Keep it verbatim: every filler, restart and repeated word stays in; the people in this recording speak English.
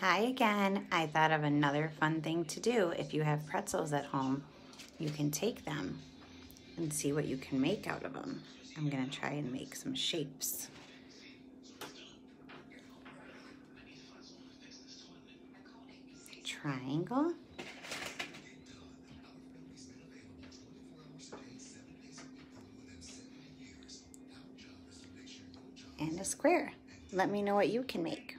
Hi again. I thought of another fun thing to do. If you have pretzels at home, you can take them and see what you can make out of them. I'm gonna try and make some shapes. Triangle. And a square. Let me know what you can make.